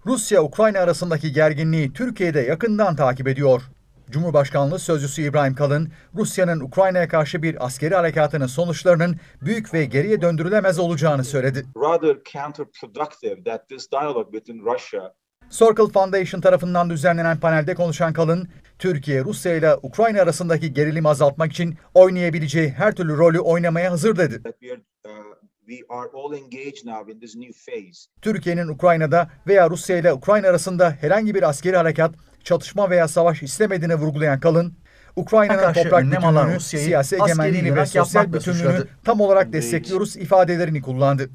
Rusya-Ukrayna arasındaki gerginliği Türkiye'de yakından takip ediyor. Cumhurbaşkanlığı Sözcüsü İbrahim Kalın, Rusya'nın Ukrayna'ya karşı bir askeri harekatının sonuçlarının büyük ve geriye döndürülemez olacağını söyledi. Circle Foundation tarafından düzenlenen panelde konuşan Kalın, Türkiye, Rusya ile Ukrayna arasındaki gerilimi azaltmak için oynayabileceği her türlü rolü oynamaya hazır dedi. Türkiye'nin Ukrayna'da veya Rusya ile Ukrayna arasında herhangi bir askeri harekat, çatışma veya savaş istemediğini vurgulayan Kalın, Ukrayna'nın toprak bütünlüğünü, siyasi egemenliğini ve sosyal bütünlüğünü tam olarak destekliyoruz ifadelerini kullandı.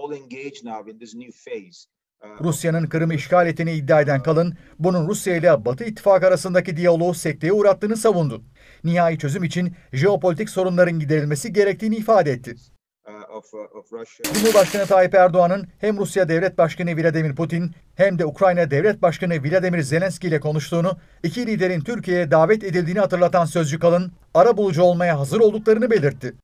Rusya'nın Kırım'ı işgal ettiğini iddia eden Kalın, bunun Rusya ile Batı İttifakı arasındaki diyaloğu sekteye uğrattığını savundu. Nihai çözüm için jeopolitik sorunların giderilmesi gerektiğini ifade etti. Cumhurbaşkanı Tayyip Erdoğan'ın hem Rusya Devlet Başkanı Vladimir Putin hem de Ukrayna Devlet Başkanı Vladimir Zelenski ile konuştuğunu, iki liderin Türkiye'ye davet edildiğini hatırlatan Sözcü Kalın, arabulucu olmaya hazır olduklarını belirtti.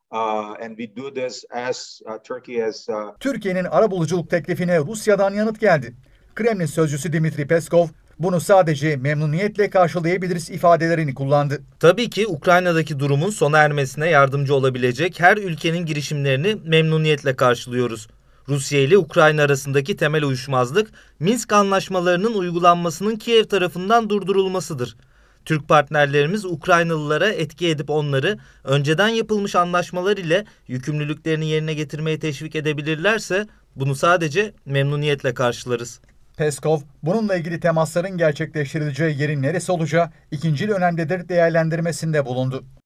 Türkiye'nin arabuluculuk teklifine Rusya'dan yanıt geldi. Kremlin sözcüsü Dmitri Peskov, bunu sadece memnuniyetle karşılayabiliriz ifadelerini kullandı. Tabii ki Ukrayna'daki durumun sona ermesine yardımcı olabilecek her ülkenin girişimlerini memnuniyetle karşılıyoruz. Rusya ile Ukrayna arasındaki temel uyuşmazlık, Minsk anlaşmalarının uygulanmasının Kiev tarafından durdurulmasıdır. Türk partnerlerimiz Ukraynalılara etki edip onları önceden yapılmış anlaşmalar ile yükümlülüklerini yerine getirmeye teşvik edebilirlerse bunu sadece memnuniyetle karşılarız. Peskov, bununla ilgili temasların gerçekleştirileceği yerin neresi olacağı ikincil önemlidir değerlendirmesinde bulundu.